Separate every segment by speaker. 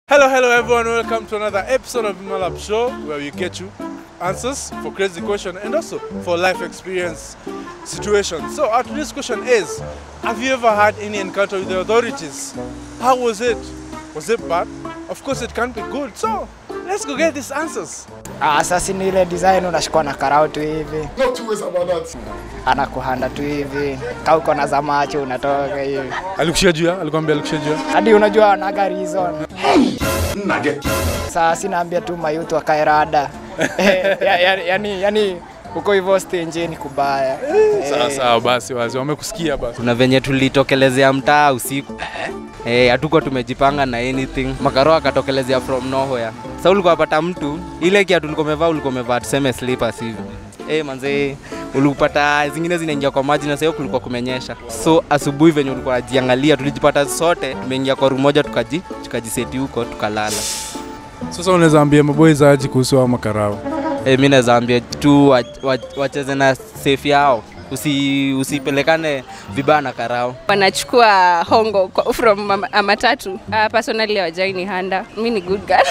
Speaker 1: Hello everyone, welcome to another episode of HumanLab show where we get you answers for crazy questions and also for life experience situations. So our today's question is, have you ever had any encounter with the authorities? How was it? Was it bad? Of course it can't be good, so let's go get these answers.
Speaker 2: Sasa ni ile design unashikwa na karao tu hivi.
Speaker 3: Not two ways about that.
Speaker 2: Anakuhanda tu hivi. Kau uko na za macho unatoka hivi.
Speaker 1: Alikushia juu, alikwambia alikushia juu.
Speaker 2: Hadi unajua anaga reason.
Speaker 3: Nugget.
Speaker 2: Sasa sinaambia tu mayutu akairada. yani uko hivyo stage ni kubaya.
Speaker 1: Sawa basi wazi wamekusikia basi.
Speaker 4: Kuna venye tulitokelezea mtaa usiku. Hatuko tumejipanga na anything. Makarao akatokelezea from nowhere. Sasa ulikuwa unapata mtu ile kiatu ulikuwa umevaa tuseme slippers hivi. Manze ulipata zingine zinaingia kwa maji na sasa kulikuwa kumenyesha. So asubuhi venye ulikuwa unajiangalia tulijipata sote tumeingia kwa room moja tukajiseti huko tukalala.
Speaker 1: Sasa unaweza ambia maboys aje kuhusu Makarao?
Speaker 4: Mimi naweza ambia tu wacheze na safe yao. Usipelekane vibaya na karao.
Speaker 5: Wanachukua hongo from matatu. Personally wajaini handa. Mimi ni good girl.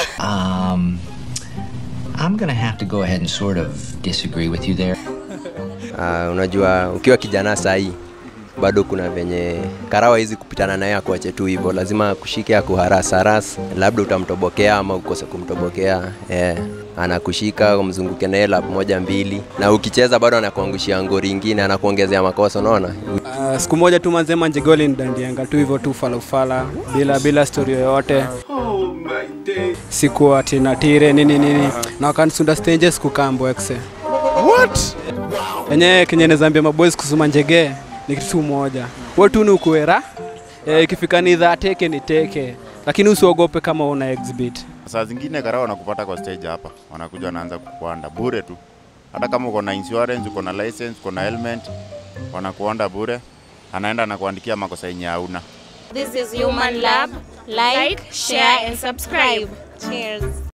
Speaker 6: I'm going to have to go ahead and sort of disagree with you there.
Speaker 7: Unajua ukiwa kijana sahi bado kuna venye karao hizi kupitana naye akuache tu hivyo, lazima kushike akuharasa, labda utamtobokea ama ukose kumtobokea. Anakushika umzunguke naye lap moja mbili, na ukicheza bado anakuangushia ngori nyingine, anakuongezea makosa, unaona.
Speaker 8: Siku moja tu manzema njegoli ndandianga tu hivyo tu fala bila story yoyote.
Speaker 3: Oh my day.
Speaker 8: Siku ati na tire nini na wakanisunda stage siku kambo exe.
Speaker 1: What?
Speaker 8: Enye kenye nezambia maboys kusuma njege ni kitu moja. Wewe tu ni ukuera. Ikifika ni teke ni teke. Lakini usiogope kama una exhibit.
Speaker 9: Saa zingine karao wanakupata kwa stage hapa. Wanakuja wanaanza kukuanda bure tu. Hata kama uko na insurance, uko na license, uko na helmet, wanakuanda bure. Anaenda anakuandikia makosa yenye hauna.
Speaker 5: This is HumanLab. Like, share and subscribe. Cheers.